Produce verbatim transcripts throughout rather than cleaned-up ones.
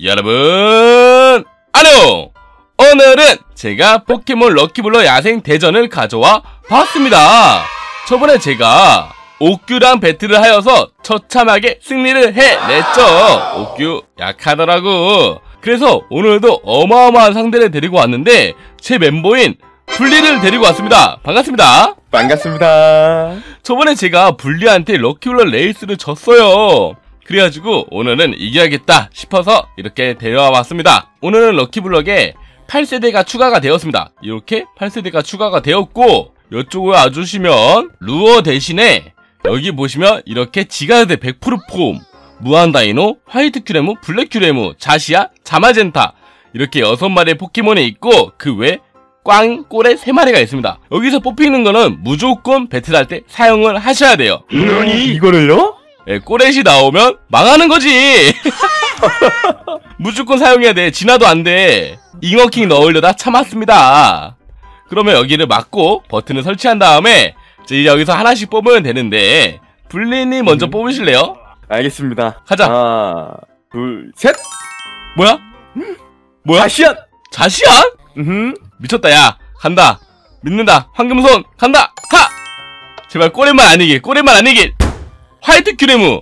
여러분 안녕! 오늘은 제가 포켓몬 럭키블럭 야생 대전을 가져와 봤습니다. 저번에 제가 옥규랑 배틀을 하여서 처참하게 승리를 해냈죠. 옥규 약하더라고. 그래서 오늘도 어마어마한 상대를 데리고 왔는데 제 멤버인 불리를 데리고 왔습니다. 반갑습니다. 반갑습니다. 저번에 제가 불리한테 럭키블럭 레이스를 졌어요. 그래가지고 오늘은 이겨야겠다 싶어서 이렇게 데려와 봤습니다. 오늘은 럭키블럭에 팔 세대가 추가가 되었습니다. 이렇게 팔 세대가 추가가 되었고, 이쪽을 와주시면 루어 대신에 여기 보시면 이렇게 지가드 백 퍼센트 폼, 무한다이노, 화이트 큐레무, 블랙 큐레무, 자시아, 자마젠타 이렇게 여섯 마리의 포켓몬이 있고, 그 외 꽝, 꼬레 세 마리가 있습니다. 여기서 뽑히는 거는 무조건 배틀할 때 사용을 하셔야 돼요. 너니? 이거를요? 예, 꼬렛이 나오면 망하는 거지. 무조건 사용해야 돼. 진화도 안 돼. 잉어킹 넣으려다 참았습니다. 그러면 여기를 막고 버튼을 설치한 다음에 이제 여기서 하나씩 뽑으면 되는데, 블리님 먼저 음. 뽑으실래요? 알겠습니다. 가자. 하나, 둘, 셋. 뭐야? 뭐야? 자시안. 자시안? 음. 미쳤다. 야, 간다. 믿는다. 황금손 간다. 하! 제발 꼬렛만 아니길. 꼬렛만 아니길. 화이트 큐레무.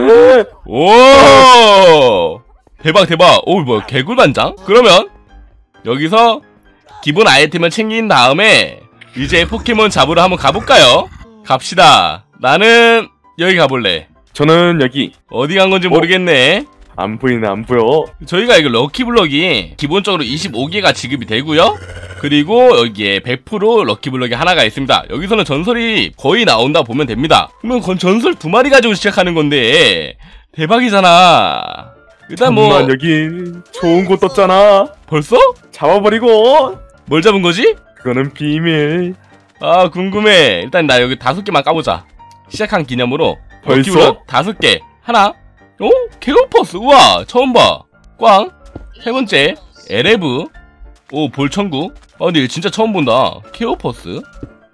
오, 대박 대박. 오, 뭐야, 개굴반장? 그러면 여기서 기본 아이템을 챙긴 다음에 이제 포켓몬 잡으러 한번 가볼까요? 갑시다. 나는 여기 가볼래. 저는 여기. 어디 간 건지 모르겠네. 안 보이네, 안 보여. 저희가 이거 럭키블럭이 기본적으로 이십오 개가 지급이 되고요. 그리고 여기에 백 퍼센트 럭키블럭이 하나가 있습니다. 여기서는 전설이 거의 나온다 보면 됩니다. 그러면 건 전설 두 마리 가지고 시작하는 건데 대박이잖아. 일단 뭐 잠깐만, 여기 좋은 곳 떴잖아. 벌써? 잡아버리고. 뭘 잡은 거지? 그거는 비밀. 아, 궁금해. 일단 나 여기 다섯 개만 까보자. 시작한 기념으로. 벌써? 다섯 개. 하나. 어? 케오퍼스. 우와, 처음 봐. 꽝. 세 번째 에레브. 오, 볼천국. 아, 근데 이거 진짜 처음 본다. 케오퍼스.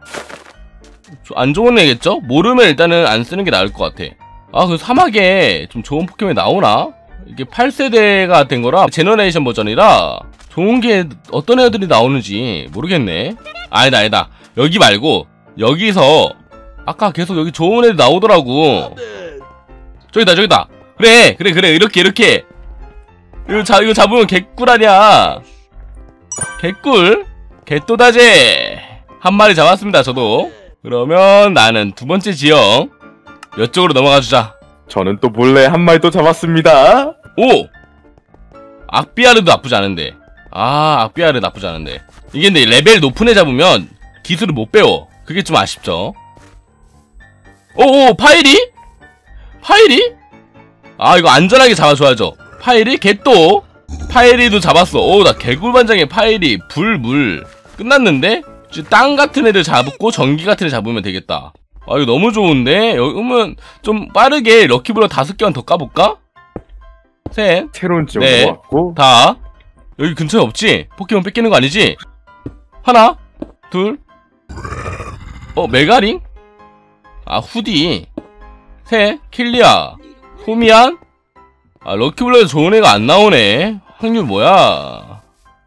안 좋은 애겠죠? 모르면 일단은 안 쓰는 게 나을 것 같아. 아, 그 사막에 좀 좋은 포켓몬이 나오나? 이게 팔 세대가 된 거라 제너레이션 버전이라 좋은 게 어떤 애들이 나오는지 모르겠네. 아니다, 아니다. 여기 말고 여기서 아까 계속 여기 좋은 애들 나오더라고. 저기다, 저기다. 그래, 그래, 그래. 이렇게, 이렇게. 이거, 자, 이거 잡으면 개꿀 아니야. 개꿀? 개또다제. 한 마리 잡았습니다, 저도. 그러면 나는 두 번째 지형. 이쪽으로 넘어가 주자. 저는 또 몰래 한 마리 또 잡았습니다. 오! 악비아르도 나쁘지 않은데. 아, 악비아르 나쁘지 않은데. 이게 근데 레벨 높은 애 잡으면 기술을 못 배워. 그게 좀 아쉽죠. 오오, 파이리? 파이리? 아, 이거 안전하게 잡아줘야죠. 파이리? 개또? 파이리도 잡았어. 오, 나 개굴반장의 파이리, 불, 물. 끝났는데? 땅 같은 애들 잡고 전기 같은 애 잡으면 되겠다. 아, 이거 너무 좋은데? 여기면 좀 빠르게 럭키블럭 다섯 개만 더 까볼까? 셋. 새로운 지역으로 네. 왔고. 다. 여기 근처에 없지? 포켓몬 뺏기는 거 아니지? 하나, 둘. 어, 메가링? 아, 후디. 셋. 킬리아. 호미안? 아, 럭키블럭에서 좋은 애가 안 나오네. 확률 뭐야?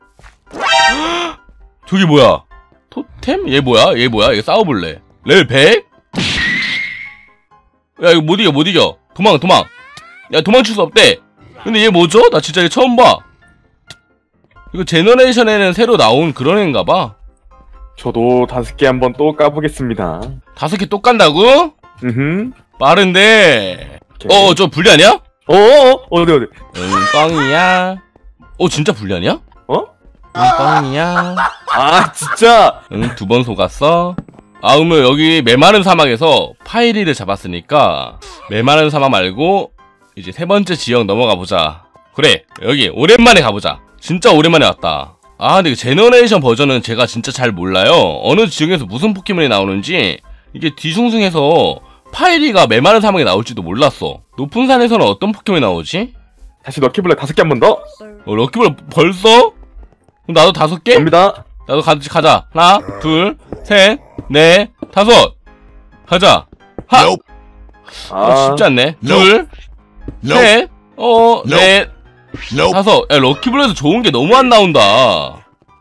저기 뭐야? 토템? 얘 뭐야? 얘 뭐야? 얘 싸워볼래. 레벨 백? 야, 이거 못 이겨, 못 이겨. 도망, 도망. 야, 도망칠 수 없대. 근데 얘 뭐죠? 나 진짜 얘 처음 봐. 이거 제너레이션에는 새로 나온 그런 애인가봐. 저도 다섯 개 한번 또 까보겠습니다. 다섯 개 또 깐다고? 으흠. 빠른데. 어, 저 불리 아니야? 어어, 어디, 어디. 응, 뻥이야. 어, 진짜 불리 아니야? 어? 응, 뻥이야. 아, 진짜. 응, 두 번 속았어. 아, 그러면 여기 메마른 사막에서 파이리를 잡았으니까 메마른 사막 말고 이제 세 번째 지역 넘어가 보자. 그래, 여기 오랜만에 가보자. 진짜 오랜만에 왔다. 아, 근데 제너레이션 버전은 제가 진짜 잘 몰라요. 어느 지역에서 무슨 포켓몬이 나오는지. 이게 뒤숭숭해서 파이리가 메마른 사막에 나올지도 몰랐어. 높은 산에서는 어떤 포켓몬이 나오지? 다시 럭키블럭 다섯 개 한 번 더. 어, 럭키블럭 벌써? 그럼 나도 다섯 개? 갑니다. 나도 같이 가자. 하나, 둘, 셋, 넷, 다섯. 가자. 하! Nope. 어, 쉽지 않네. No. 둘, Nope. 셋, 어, Nope. 넷, 사서 야 럭키블럭에서 좋은 게 너무 안 나온다.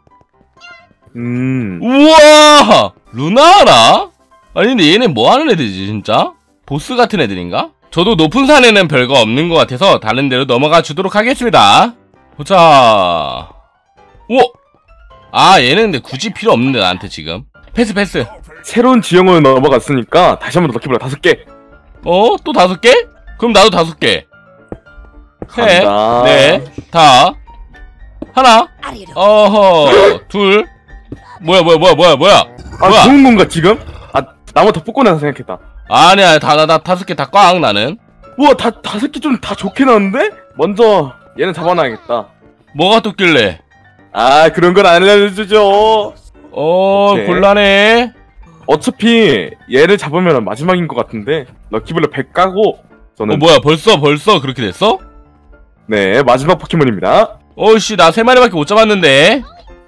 음. 우와! 루나라? 아니 근데 얘네 뭐하는 애들이지 진짜? 보스 같은 애들인가? 저도 높은 산에는 별거 없는 것 같아서 다른 데로 넘어가 주도록 하겠습니다. 보자. 오! 아 얘는 근데 굳이 필요 없는데 나한테 지금. 패스 패스. 새로운 지형으로 넘어갔으니까 다시 한번 더 럭키블럭 다섯 개. 어? 또 다섯 개? 그럼 나도 다섯 개. 셋, 간다. 넷, 다. 하나. 어허. 둘. 뭐야 뭐야 뭐야 뭐야 뭐야. 아, 뭐야? 좋은 건가 지금? 아, 나무 더 뽑고 나서 생각했다. 아니야 다 다 다 다섯 개 다 꽝 나는. 우와, 다 다섯 개 좀 다 좋게 나왔는데? 먼저 얘는 잡아놔야겠다. 뭐가 떴길래? 아, 그런 건 안 알려주죠. 어 오케이. 곤란해. 어차피 얘를 잡으면 마지막인 것 같은데 럭키블럭 백 까고 저는 어 뭐야 벌써 벌써 그렇게 됐어? 네 마지막 포켓몬입니다. 어이씨 나 세 마리밖에 못 잡았는데.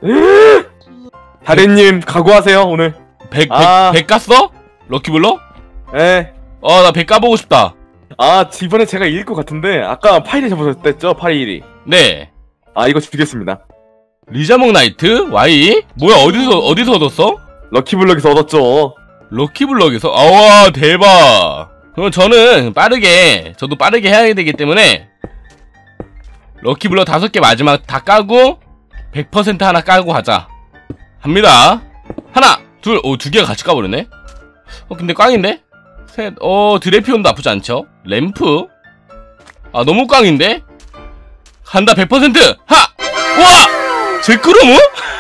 다리님 각오하세요 오늘. 백, 백, 아. 백 깠어? 럭키블럭? 네. 어 나 백 까보고 싶다. 아 이번에 제가 이길 것 같은데 아까 파이리 잡으셨댔죠? 파이리. 네. 아 이거 주겠습니다. 리자몽 나이트? 와이? 뭐야 어디서 어디서 얻었어? 럭키블럭에서 얻었죠. 럭키블럭에서? 아와 대박. 그럼 저는 빠르게 저도 빠르게 해야 되기 때문에 럭키블럭 다섯 개 마지막 다 까고 백 퍼센트 하나 까고 하자. 합니다. 하나 둘 오 두 개가 같이 까버렸네. 어 근데 꽝인데? 셋 어 드레피온도 나쁘지 않죠? 램프? 아 너무 꽝인데? 간다 백 퍼센트 하! 우와! 제크루무?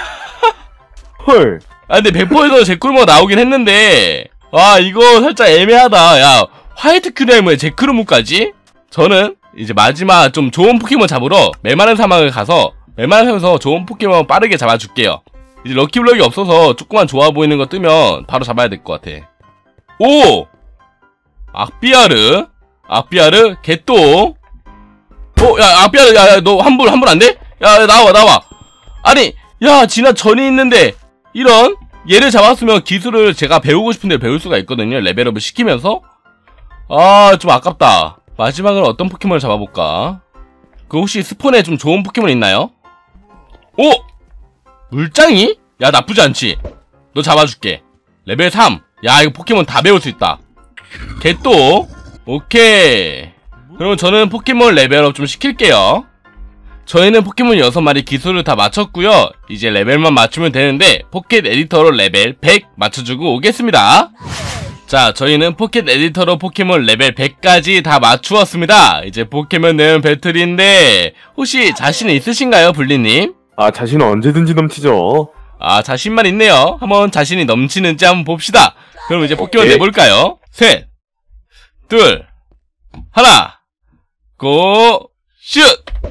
헐. 아 근데 백 퍼센트에서 제크루무가 나오긴 했는데 와 이거 살짝 애매하다. 야 화이트 큐레임에 제크루무까지? 저는 이제 마지막 좀 좋은 포켓몬 잡으러 메마른 사막을 가서 메마른 사막에서 좋은 포켓몬 빠르게 잡아줄게요. 이제 럭키블럭이 없어서 조그만 좋아 보이는 거 뜨면 바로 잡아야 될 것 같아. 오! 악비아르 악비아르 개똥. 어 야 악비아르 야야 너 환불 환불 안 돼? 야, 야 나와 나와. 아니 야 진화 전이 있는데 이런 얘를 잡았으면 기술을 제가 배우고 싶은데 배울 수가 있거든요. 레벨업을 시키면서. 아 좀 아깝다. 마지막으로 어떤 포켓몬을 잡아볼까? 그 혹시 스폰에 좀 좋은 포켓몬 있나요? 오! 물장이? 야 나쁘지 않지? 너 잡아줄게. 레벨 삼. 야 이거 포켓몬 다 배울 수 있다. 개또. 오케이. 그럼 저는 포켓몬 레벨업 좀 시킬게요. 저희는 포켓몬 여섯 마리 기술을 다 맞췄고요. 이제 레벨만 맞추면 되는데 포켓 에디터로 레벨 백 맞춰주고 오겠습니다. 자 저희는 포켓 에디터로 포켓몬 레벨 백까지 다 맞추었습니다. 이제 포켓몬 내용 배틀인데 혹시 자신 있으신가요 블리님? 아 자신은 언제든지 넘치죠. 아 자신만 있네요. 한번 자신이 넘치는지 한번 봅시다. 그럼 이제 포켓몬 오케이. 내볼까요? 셋 둘 하나 고 슛!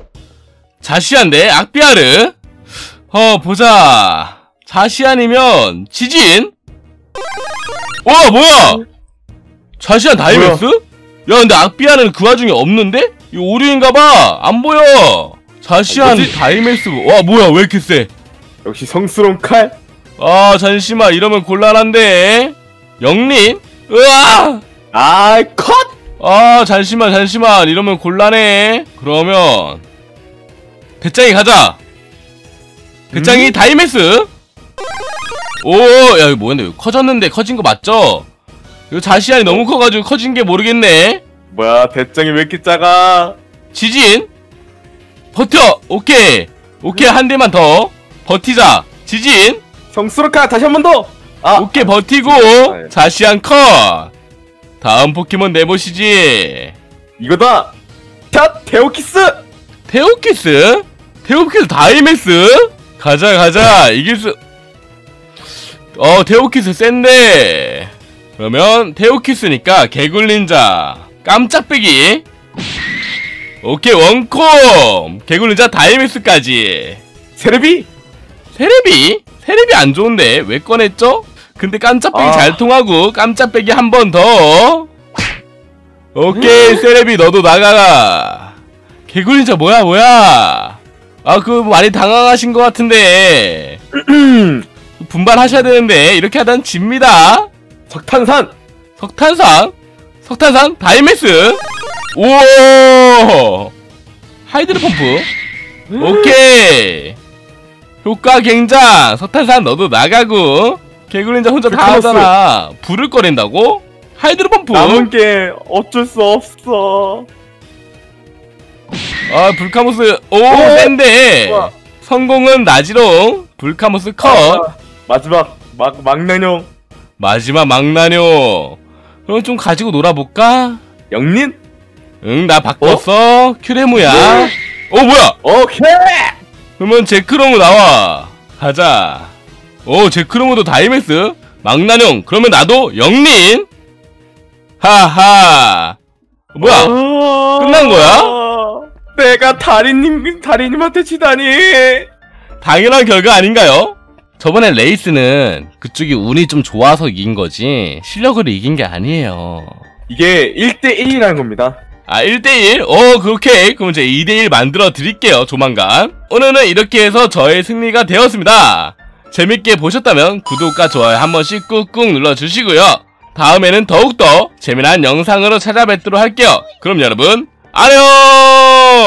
자시안데 악비아르. 어 보자. 자시안이면 지진? 와 뭐야 자시안 다이맥스? 야 근데 악비아는 그 와중에 없는데? 이거 오류인가봐. 안보여. 자시안 뭐지? 다이맥스. 와 뭐야 왜 이렇게 세? 역시 성스러운 칼. 아 잠시만 이러면 곤란한데. 영린? 으아! 아 컷. 아 잠시만 잠시만 이러면 곤란해. 그러면 배짱이 가자. 배짱이 음? 다이맥스. 오야 이거 뭐였네. 이거 커졌는데 커진 거 맞죠? 이거 자시안이 너무 커가지고 커진 게 모르겠네. 뭐야 배짱이 왜 이렇게 작아? 지진 버텨. 오케이 오케이 한 대만 더 버티자. 지진 성스러운 칼 다시 한 번 더. 아 오케이 버티고 아, 예. 자시안 컷. 다음 포켓몬 내보시지. 이거다. 자 테오키스. 테오키스? 테오키스 다이맥스? 가자 가자 이길 수. 어 테오키스 센데. 그러면 테오키스니까 개굴린자 깜짝배기. 오케이 원콤 개굴린자 다이맥스까지. 세레비. 세레비? 세레비 안 좋은데 왜 꺼냈죠? 근데 깜짝배기 아. 잘 통하고 깜짝배기 한 번 더. 오케이 세레비 너도 나가라. 개굴린자 뭐야 뭐야. 아 그 많이 당황하신 것 같은데 분발하셔야 되는데 이렇게 하단 집니다. 석탄산. 석탄산? 석탄산? 다이맥스? 오! 하이드로 펌프. 오케이. 효과 굉장. 석탄산 너도 나가고. 개구리인자 혼자 다 불카모스. 하잖아. 불을 꺼낸다고? 하이드로 펌프. 남은 게 어쩔 수 없어. 아 불카모스. 오 오! 센데. 우와. 성공은 나지롱. 불카모스 컷. 아, 마지막 막 막내용 마지막 망나뇨. 그럼 좀 가지고 놀아볼까? 영린. 응, 나 바꿨어. 큐레무야. 어, 뭐야? 오케이. 그러면 제크로무 나와. 가자. 오, 제크로무도 다이맥스. 망나뇽. 그러면 나도 영린. 하하. 뭐야? 어... 끝난 거야? 내가 달인님 달인님한테 지다니. 당연한 결과 아닌가요? 저번에 레이스는 그쪽이 운이 좀 좋아서 이긴 거지 실력으로 이긴 게 아니에요. 이게 일 대 일이라는 겁니다. 아 일 대 일? 어 그렇게 그럼 이제 이 대 일 만들어 드릴게요 조만간. 오늘은 이렇게 해서 저의 승리가 되었습니다. 재밌게 보셨다면 구독과 좋아요 한 번씩 꾹꾹 눌러주시고요. 다음에는 더욱더 재미난 영상으로 찾아뵙도록 할게요. 그럼 여러분 안녕.